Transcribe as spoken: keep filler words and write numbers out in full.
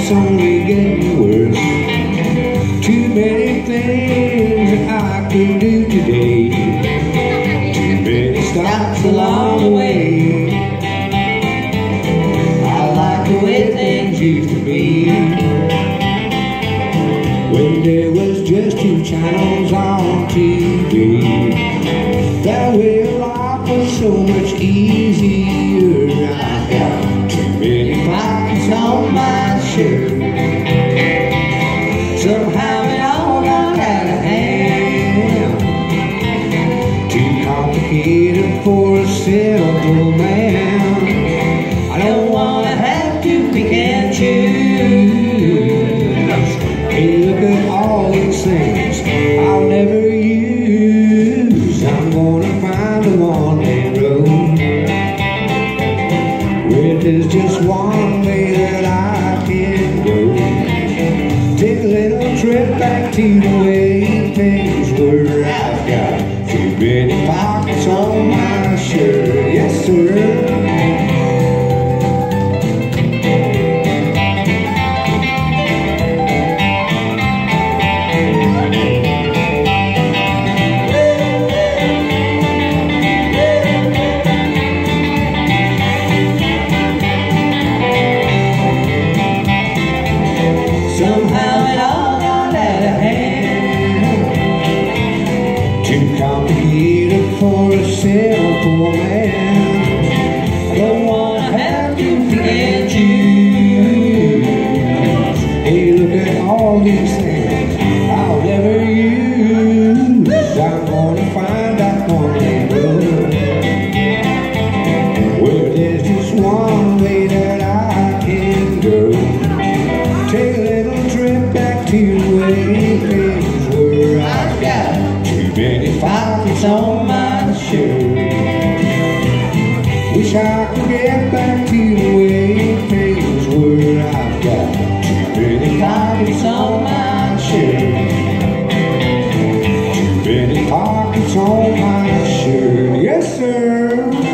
it's only getting worse. Too many things that I could do today. Too many stops along the way. I like the way things used to be, when there was just two channels on T V. That way life was so much easier. I got too many pockets on my shirt. Somehow it all got out of hand. Too complicated for a simple man. I don't wanna have to pick and choose. Hey, look at all these things I'll never use. I'm gonna find a one-way road where there's just one way that I can go. Take a little trip back to the way things were. I've got too many pockets on my shirt. Yes, sir. Somehow it all got out of hand. Too complicated for a simple man. I don't wanna have to pick and choose. Hey, look at all these things I'll never use. I'm gonna find that one-way road where there's just one way that I can go. Take a little trip back to the way things were. I've got too many pockets on my shirt. Wish I could get back to the way things were. I've got too many pockets on my shirt. Too many pockets on my shirt. Yes, sir.